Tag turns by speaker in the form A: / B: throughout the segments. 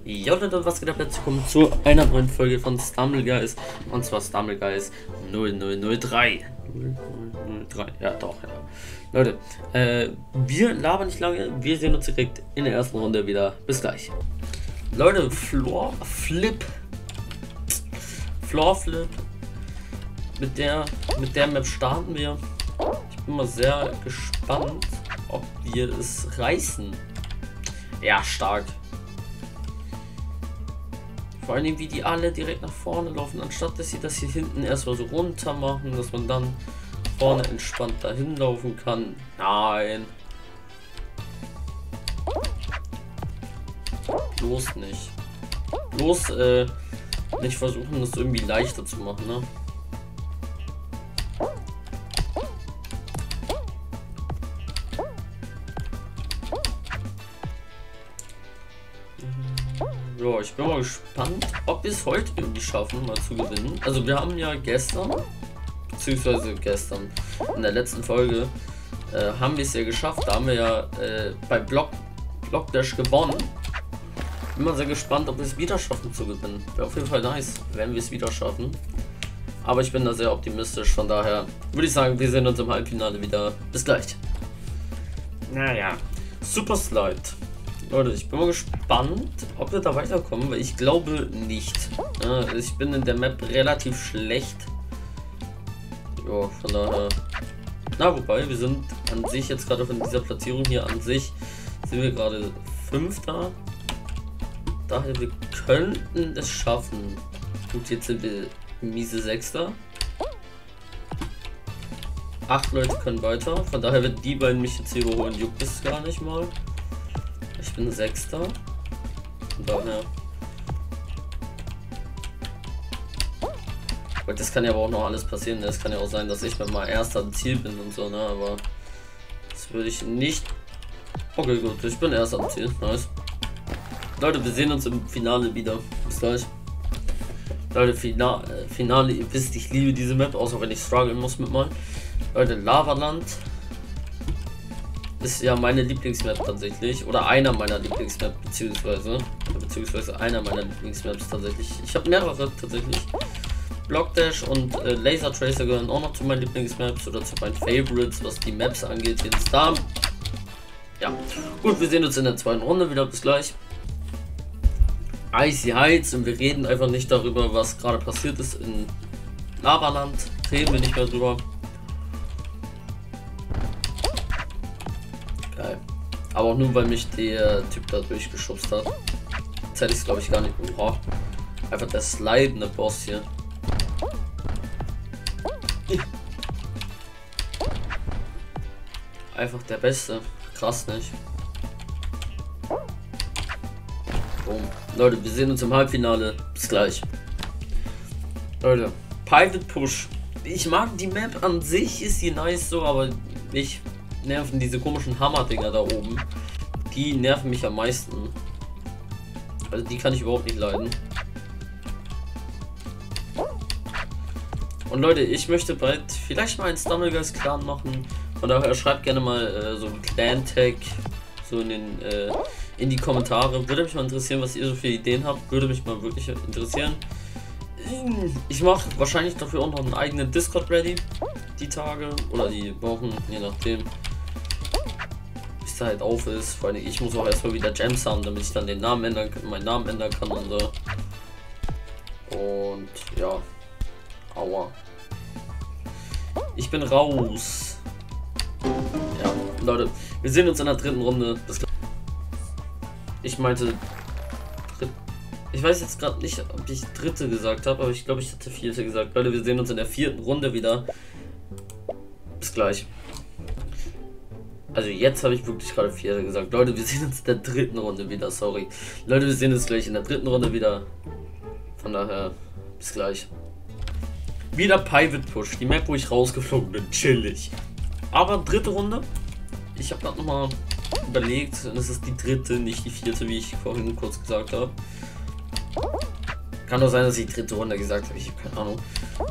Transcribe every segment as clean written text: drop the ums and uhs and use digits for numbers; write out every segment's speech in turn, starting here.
A: Ja Leute, was geht ab? Herzlich willkommen zu einer neuen Folge von Stumbleguys, und zwar Stumbleguys 0003. 0003, ja doch, ja. Leute, wir labern nicht lange, wir sehen uns direkt in der ersten Runde wieder. Bis gleich. Leute, Floor Flip. Mit der Map starten wir. Ich bin mal sehr gespannt, ob wir es reißen. Ja, stark. Vor allem, wie die alle direkt nach vorne laufen, anstatt dass sie das hier hinten erstmal so runter machen, dass man dann vorne entspannt dahin laufen kann. Nein. Bloß nicht. Bloß nicht versuchen, das irgendwie leichter zu machen, ne? Ja, ich bin mal gespannt, ob wir es heute irgendwie schaffen, mal zu gewinnen. Also wir haben ja gestern, beziehungsweise gestern, in der letzten Folge, haben wir es ja geschafft. Da haben wir ja bei Block Dash gewonnen. Bin mal sehr gespannt, ob wir es wieder schaffen zu gewinnen. Wäre auf jeden Fall nice, wenn wir es wieder schaffen. Aber ich bin da sehr optimistisch, von daher würde ich sagen, wir sehen uns im Halbfinale wieder. Bis gleich. Naja, Super Slide. Leute, ich bin mal gespannt, ob wir da weiterkommen, weil ich glaube nicht. Ich bin in der Map relativ schlecht. Ja, von daher. Na, wobei, wir sind an sich jetzt gerade von dieser Platzierung hier an sich, sind wir gerade Fünfter. Daher, wir könnten es schaffen. Gut, jetzt sind wir miese Sechster. 8 Leute können weiter. Von daher, wenn die beiden mich jetzt hier überholen, juckt es gar nicht mal. Ich bin Sechster. Von daher. Und das kann ja aber auch noch alles passieren. Es kann ja auch sein, dass ich mal Erster am Ziel bin und so, ne? Aber das würde ich nicht. Okay, gut, ich bin Erster am Ziel. Nice. Leute, wir sehen uns im Finale wieder. Bis gleich. Leute, Finale, ihr wisst, ich liebe diese Map, außer wenn ich strugglen muss mit mal. Leute, Lavaland ist ja meine Lieblingsmap tatsächlich, oder einer meiner Lieblingsmaps, beziehungsweise einer meiner Lieblingsmaps tatsächlich. Ich habe mehrere tatsächlich. Block Dash und Laser Tracer gehören auch noch zu meinen Lieblingsmaps oder zu meinen Favorites, was die Maps angeht, hier in Star. Ja, gut, wir sehen uns in der zweiten Runde wieder. Bis gleich. Icy Heights, und wir reden einfach nicht darüber, was gerade passiert ist in Lavaland. Reden wir nicht mehr drüber. Geil. Aber auch nur, weil mich der Typ da durchgeschubst hat. Jetzt hätte ich es, glaube ich, gar nicht. Oha. Einfach der slidende Boss hier. Einfach der Beste. Krass, nicht? Boom. Leute, wir sehen uns im Halbfinale. Bis gleich. Leute, Pivot Push. Ich mag die Map an sich, ist sie nice so, aber mich nerven diese komischen Hammer-Dinger da oben. Die nerven mich am meisten. Also die kann ich überhaupt nicht leiden. Und Leute, ich möchte bald vielleicht mal einen Stumbleguys Clan machen. Von daher schreibt gerne mal so ein Clan-Tag so in die Kommentare. Würde mich mal interessieren, was ihr so für Ideen habt. Würde mich mal wirklich interessieren. Ich mache wahrscheinlich dafür auch noch einen eigenen Discord ready. Die Tage oder die Wochen, je nachdem. Bis da halt auf ist. Vor allem ich muss auch erstmal wieder Gems haben, damit ich dann den Namen ändern kann, meinen Namen ändern kann und so. Und ja. Aua. Ich bin raus. Ja, Leute, wir sehen uns in der dritten Runde. Ich meinte, ich weiß jetzt gerade nicht, ob ich dritte gesagt habe, aber ich glaube, ich hatte vierte gesagt. Leute, wir sehen uns in der vierten Runde wieder. Bis gleich. Also jetzt habe ich wirklich gerade vierte gesagt. Leute, wir sehen uns in der dritten Runde wieder. Sorry. Leute, wir sehen uns gleich in der dritten Runde wieder. Von daher, bis gleich. Wieder Pivot Push, die Map, wo ich rausgeflogen bin, chillig. Aber dritte Runde. Ich habe gerade nochmal überlegt, und es ist die dritte, nicht die vierte, wie ich vorhin kurz gesagt habe. Kann doch sein, dass ich die dritte Runde gesagt habe, ich habe keine Ahnung.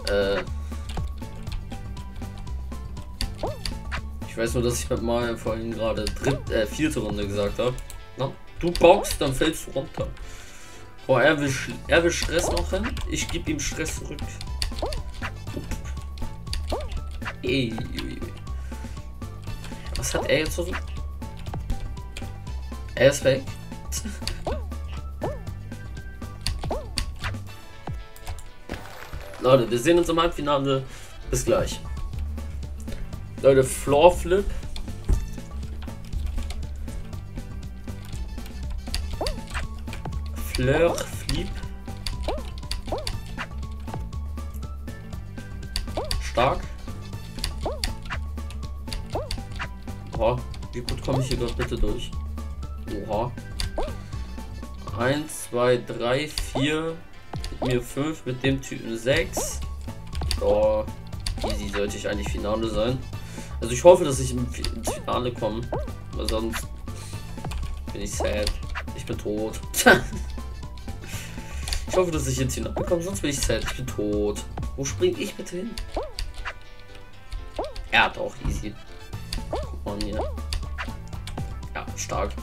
A: Ich weiß nur, dass ich mit mal vorhin gerade vierte Runde gesagt habe. Na, du boxst, dann fällst du runter. Oh, er will Stress machen. Ich gebe ihm Stress zurück. Ey. Was hat er jetzt so? Er ist weg. Leute, wir sehen uns im Halbfinale. Bis gleich. Leute, Floor Flip. Fleur Flip. Stark. Oha, wie gut komme ich hier gerade bitte durch? Oha. 1, 2, 3, 4. Mit mir 5, mit dem Typen 6. Oh, easy sollte ich eigentlich Finale sein. Also ich hoffe, dass ich ins Finale komme. Weil sonst bin ich sad. Ich bin tot. Ich hoffe, dass ich ins Finale komme, sonst bin ich sad. Ich bin tot. Wo springe ich bitte hin? Er hat auch easy. Guck mal hier. Ja, stark.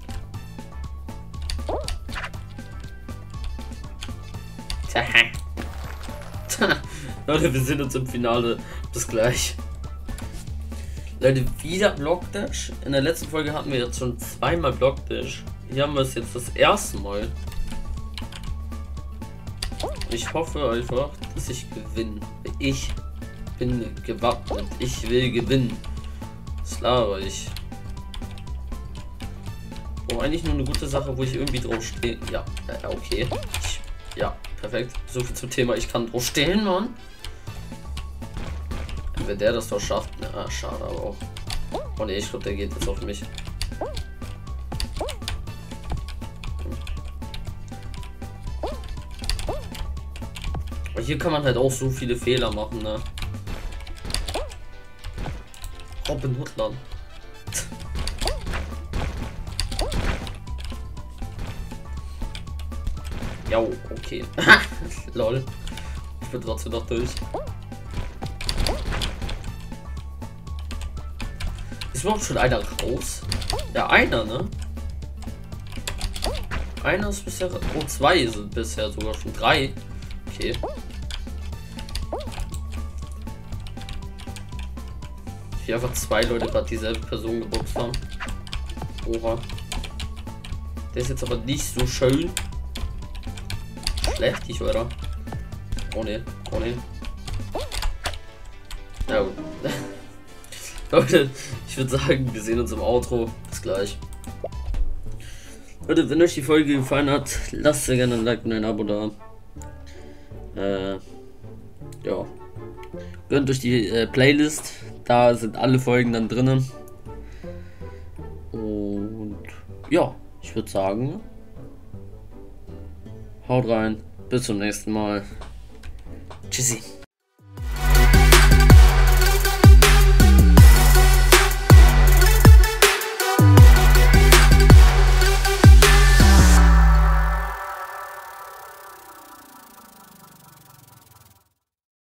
A: Leute, wir sind uns im Finale. Bis gleich. Leute, wieder Blockdash. In der letzten Folge hatten wir jetzt schon zweimal Blockdash. Hier haben wir es jetzt das erste Mal. Ich hoffe einfach, dass ich gewinne. Ich bin gewappnet. Ich will gewinnen. Das laber ich. Oh, eigentlich nur eine gute Sache, wo ich irgendwie drauf stehe. Ja, okay. Ja, perfekt. So viel zum Thema. Ich kann drauf stehen, Mann. Wenn der das doch schafft. Na, schade, aber auch. Oh ne, ich glaube, der geht jetzt auf mich. Aber hier kann man halt auch so viele Fehler machen, ne? Robin Hoodland. Ja, okay. Lol. Ich bin trotzdem noch durch. Ist überhaupt schon einer raus? Ja, einer, ne? Einer ist bisher. Oh, zwei sind bisher sogar schon 3. Okay. Hier einfach 2 Leute gerade dieselbe Person geboxt haben. Oha. Der ist jetzt aber nicht so schön. Schlecht, oder? Oh ne, oh ne. Ja gut. Leute, ich würde sagen, wir sehen uns im Outro. Bis gleich. Leute, wenn euch die Folge gefallen hat, lasst sehr gerne ein Like und ein Abo da. Ja. Gönnt durch die Playlist. Da sind alle Folgen dann drinnen. Und ja, ich würde sagen, haut rein. Bis zum nächsten Mal. Tschüssi.